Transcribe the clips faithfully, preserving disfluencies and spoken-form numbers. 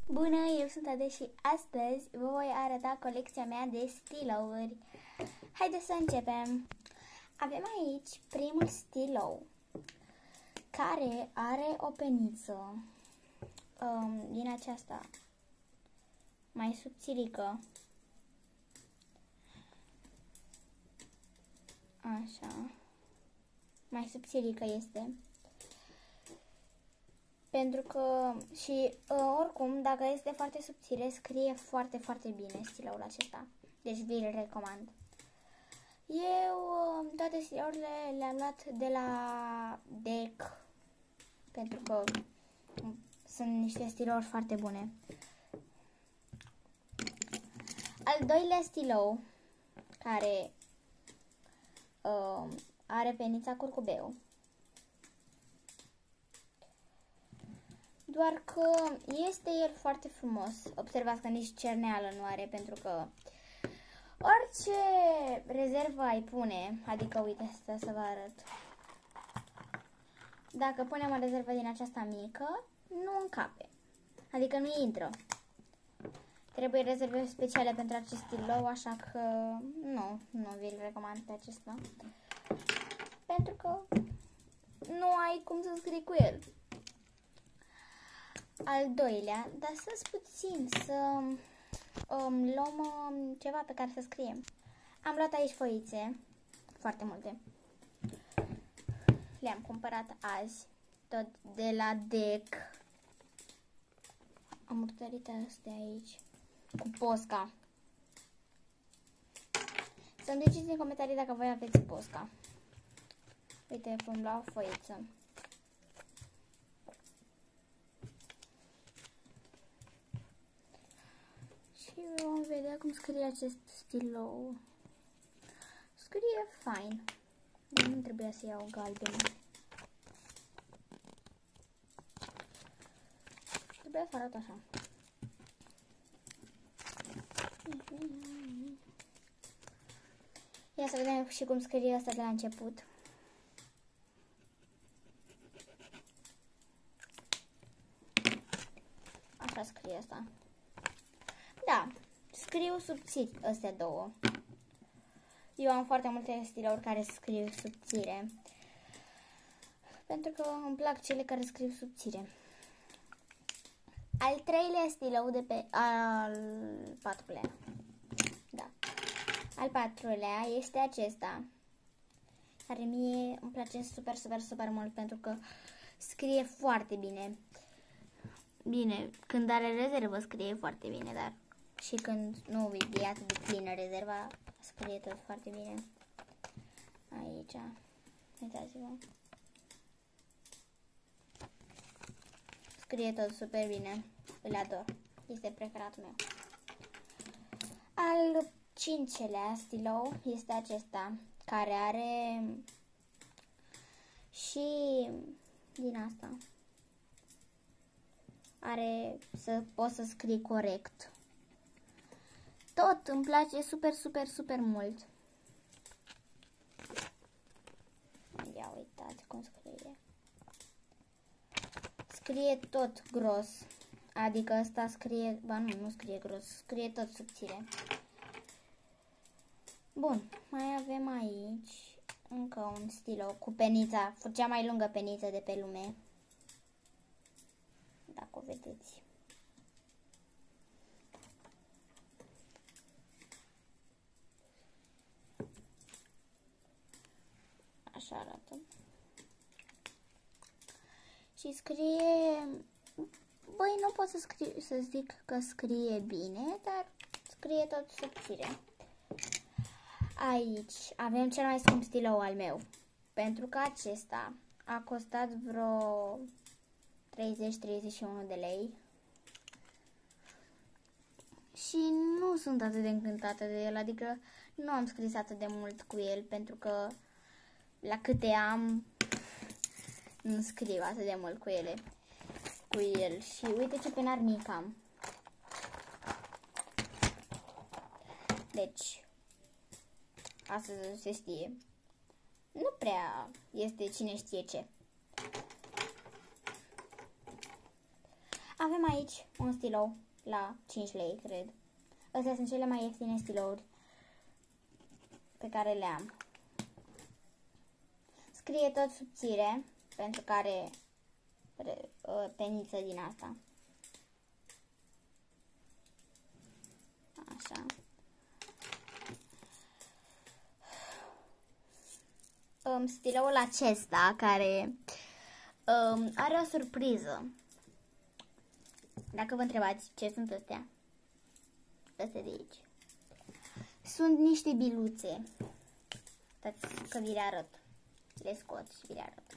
Bună, eu sunt Ade și astăzi vă voi arăta colecția mea de stilouri. Haideți să începem. Avem aici primul stilou, care are o peniță um, din aceasta mai subțirică. Așa. Mai subțirică este. Pentru că și uh, oricum, dacă este foarte subțire, scrie foarte, foarte bine stiloul acesta. Deci vi-l recomand. Eu uh, toate stilourile le-am luat de la D E C. Pentru că um, sunt niște stilouri foarte bune. Al doilea stilou, care uh, are penița curcubeu. Doar că este el foarte frumos. Observați că nici cerneală nu are, pentru că orice rezervă ai pune, adică uite, asta să vă arăt. Dacă punem o rezervă din aceasta mică, nu încape. Adică nu intră. Trebuie rezerve speciale pentru acest stilou, așa că nu, nu vi-l recomand pe acesta. Pentru că nu ai cum să scrii cu el. Al doilea, dar să-ți puțin să um, luăm um, ceva pe care să scriem. Am luat aici foițe, foarte multe. Le-am cumpărat azi, tot de la D E C. Am urmărit astea aici, cu Posca. Să-mi ziceți în comentarii dacă voi aveți Posca. Uite cum la o foiță. Și vom vedea cum scrie acest stilou. Scrie fain. Nu trebuia să iau galben. Trebuia să arăt așa. Ia să vedem și cum scrie asta de la început. Așa scrie asta. Da, scriu subțiri astea două. Eu am foarte multe stilouri care scriu subțire. Pentru că îmi plac cele care scriu subțire. Al treilea stilou de pe... Al patrulea. Da. Al patrulea este acesta. Care mie îmi place super, super, super mult. Pentru că scrie foarte bine. Bine, când are rezervă scrie foarte bine, dar... Și când nu e atât de plină rezerva, scrie tot foarte bine. Aici. Uitați-vă. Scrie tot super bine. Îl ador. Este preferatul meu. Al cincelea stilou este acesta, care are și din asta. Are să poți să scrii corect. Tot îmi place super, super, super mult. Ia uitați cum scrie. Scrie tot gros. Adică ăsta scrie... Ba nu, nu scrie gros. Scrie tot subțire. Bun. Mai avem aici încă un stilou cu penița. Cea mai lungă peniță de pe lume. Dacă o vedeți. Așa arată. Și scrie... Băi, nu pot să, scrie, să zic că scrie bine, dar scrie tot subțire. Aici avem cel mai scump stilou al meu. Pentru că acesta a costat vreo treizeci treizeci și unu de lei. Și nu sunt atât de încântată de el, adică nu am scris atât de mult cu el, pentru că la câte am, nu scriu atât de mult cu ele, cu el. Și uite ce penar mic am. Deci, asta se știe. Nu prea este cine știe ce. avem aici un stilou la cinci lei, cred. Astea sunt cele mai ieftine stilouri pe care le am. Scrie tot subțire, pentru că are peniță din asta. Așa. Um, stiloul acesta, care um, are o surpriză. Dacă vă întrebați ce sunt astea, astea de aici, sunt niște biluțe. Uitați că vi le arăt. Le scot și vi le arăt.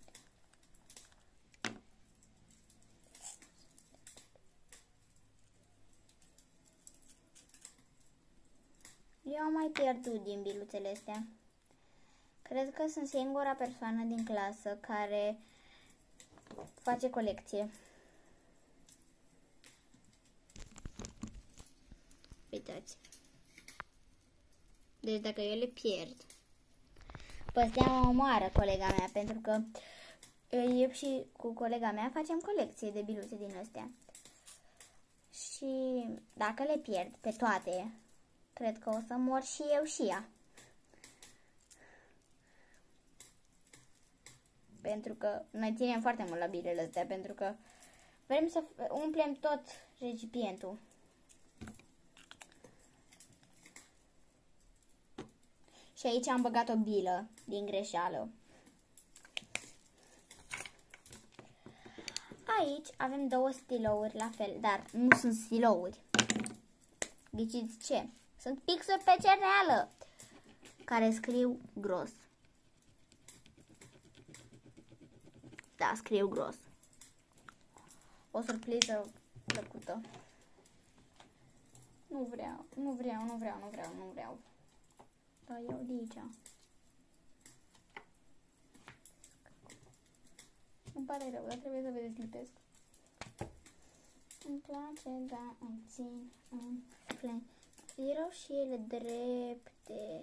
Eu am mai pierdut din biluțele astea. Cred că sunt singura persoană din clasă care face colecție. Uitați. Deci dacă eu le pierd, pe astea mă omoară colega mea, pentru că eu și cu colega mea facem colecție de biluțe din astea. Și dacă le pierd pe toate, cred că o să mor și eu și ea. Pentru că noi ținem foarte mult la bilele astea, pentru că vrem să umplem tot recipientul. Și aici am băgat o bilă din greșeală. Aici avem două stilouri la fel, dar nu sunt stilouri. Ghiciți ce? Sunt pixuri pe cereală care scriu gros. Da, scriu gros. O surpriză plăcută. Nu vreau, nu vreau, nu vreau, nu vreau, nu vreau. Da, iau de aici. Îmi pare rău, dar trebuie să vă deslipesc. Îmi place, da, îmi țin în flame. Erau și ele drepte.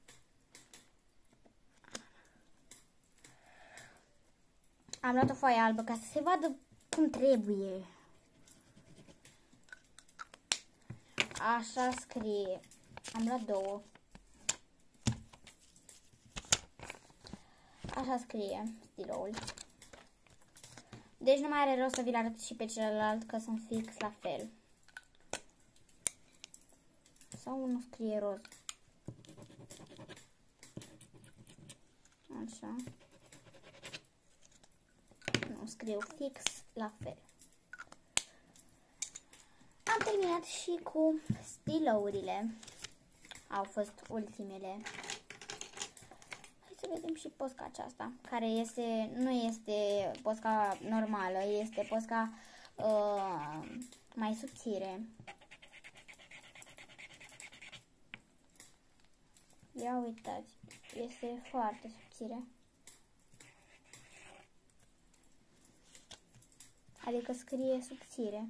Am luat o foaie albă ca să se vadă cum trebuie. Așa scrie. Am luat două. Așa scrie stiloul. Deci nu mai are rost să vi-l arăt și pe celălalt, că sunt fix la fel. Sau nu scrie roz. Așa. Nu, scriu fix la fel. Am terminat și cu stilourile. Au fost ultimele. Hai să vedem și posca aceasta, care este, nu este posca normală, este posca uh, mai subțire. Ia uitați, este foarte subțire. Adică scrie subțire.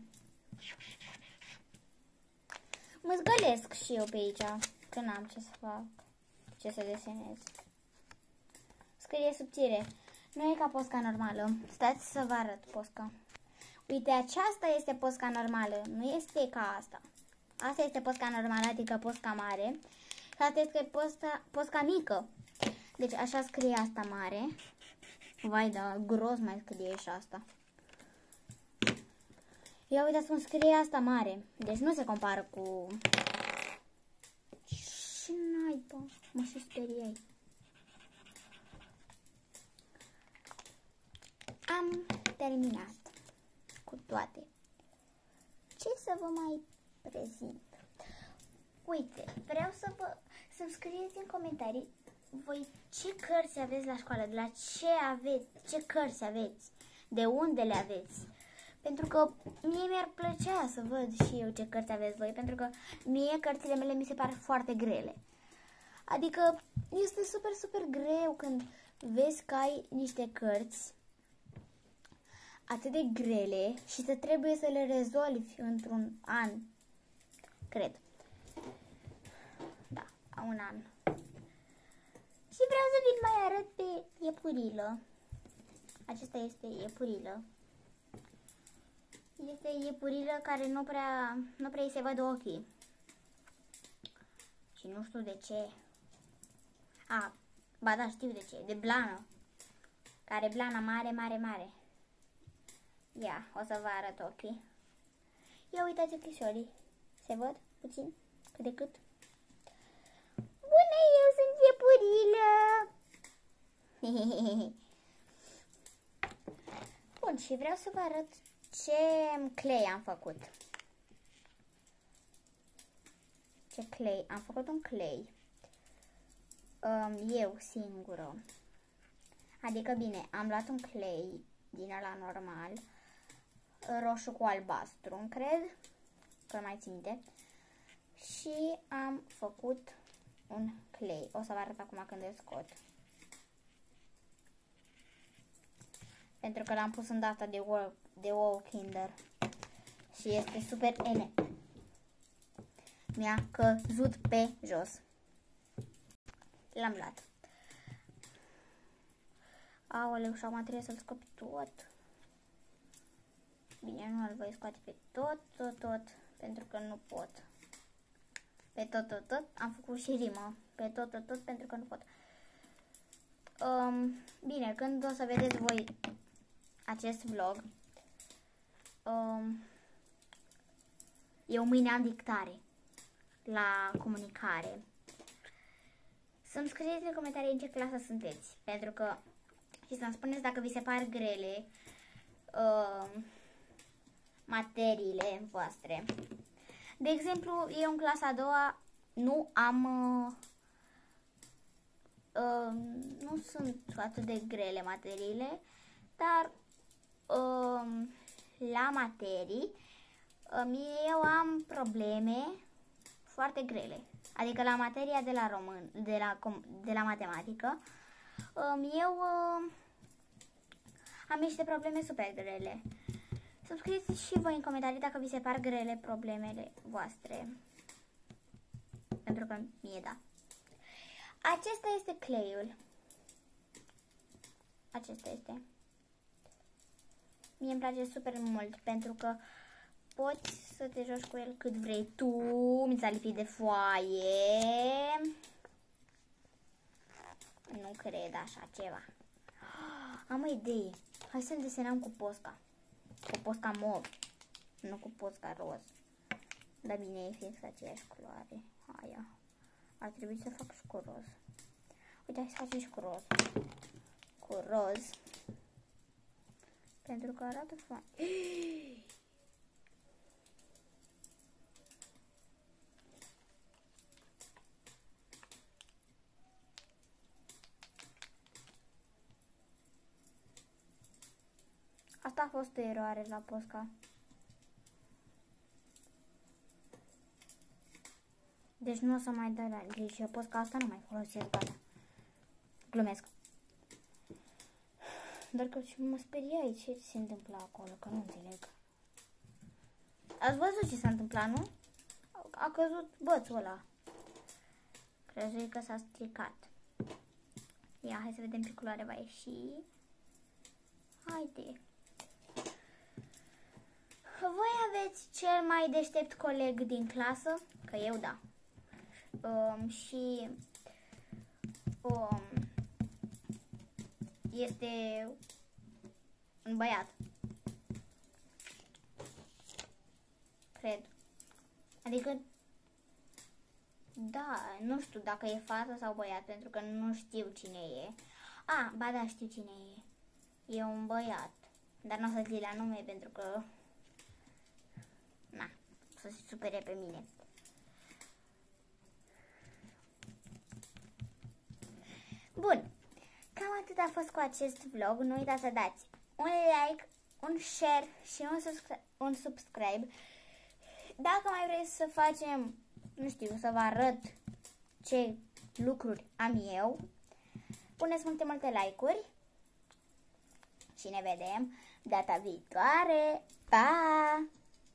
Mă zgălesc și eu pe aici, că n-am ce să fac, ce să desenez. Scrie subțire. Nu e ca posca normală. Stați să vă arăt posca. Uite, aceasta este posca normală. Nu este ca asta. Asta este posca normală, adică posca mare. Și asta este posca, posca mică. Deci așa scrie asta mare. Vai, da, gros mai scrie și asta. Ia uitați cum scrie asta mare. Deci nu se compară cu... Ce naiba? Mă și speriai. Am terminat cu toate. Ce să vă mai prezint? Uite, vreau să vă să-mi scrieți în comentarii voi ce cărți aveți la școală, de la ce aveți, ce cărți aveți, de unde le aveți. Pentru că mie mi-ar plăcea să văd și eu ce cărți aveți voi, pentru că mie cărțile mele mi se par foarte grele. Adică este super, super greu când vezi că ai niște cărți atât de grele și să trebuie să le rezolvi într-un an, cred. Da, un an. Și vreau să vi-l mai arăt pe iepurilă. Acesta este iepurilă. Este iepurilă care nu prea, nu prea îi se văd ochii. Și nu știu de ce. A, ba da, știu de ce. De blană. Care blana mare, mare, mare. Ia, o să vă arăt ochii. Ia uitați ochișorii. Se văd puțin? Cât de cât? Bună, eu sunt iepurilă! Bun, și vreau să vă arăt ce clay am făcut. Ce clay? Am făcut un clay. Um, eu singură. Adică bine, am luat un clay din ăla normal, roșu cu albastru, cred, că mai țin minte. Și am făcut un clay. O să vă arăt acum când îl scot. Pentru că l-am pus în data de wow, de wow Kinder. Și este super ene. Mi-a căzut pe jos. L-am luat. Aoleu, și acum trebuie să-l scot tot. Bine, nu îl voi scoate pe tot, tot, tot, pentru că nu pot. Pe tot, tot, tot, am făcut și rimă. Pe tot, tot, tot, pentru că nu pot. Um, bine, când o să vedeți voi acest vlog, um, eu mâine am dictare la comunicare. Să-mi scrieți în comentarii în ce clasă sunteți, pentru că și să-mi spuneți dacă vi se par grele uh, materiile voastre. De exemplu, eu în clasa a doua nu am, uh, uh, nu sunt atât de grele materiile, dar uh, la materii uh, eu am probleme foarte grele. Adică la materia de la român, de la, de la matematică, eu uh, am niște probleme super grele. Să scrieți și voi în comentarii dacă vi se par grele problemele voastre. Pentru că mie da. Acesta este clayul. Acesta este. Mie îmi place super mult pentru că poți să te joci cu el cât vrei tu. Mi s-a lipit de foaie. Nu cred așa ceva. Am o idee. Hai să-l desenăm cu posca. Cu posca mov. Nu cu posca roz. Dar bine, e fix aceeași culoare. Aia. Ar trebui să fac și cu roz. Uite, hai să facem și cu roz. Cu roz. Pentru că arată fain. Asta a fost o eroare la posca. Deci nu o să mai dau la grijă. Posca asta nu mai folosesc, gata. Glumesc. Dar că mă speriai ce se întâmplă acolo, că nu înțeleg. Ați văzut ce s-a întâmplat, nu? A căzut bățul ăla. Crezui că s-a stricat. Ia, hai să vedem ce culoare va ieși. Haide. Voi aveți cel mai deștept coleg din clasă? Că eu da. Um, și um, este un băiat. Cred. Adică da, nu știu dacă e fată sau băiat, pentru că nu știu cine e. A, ba da, știu cine e. E un băiat. Dar nu o să zic la nume pentru că na, să se supere pe mine. Bun, cam atât a fost cu acest vlog. Nu uitați să dați un like, un share și un, subscri un subscribe. Dacă mai vreți să facem, nu știu, să vă arăt ce lucruri am eu, puneți multe, multe like-uri și ne vedem data viitoare. Pa!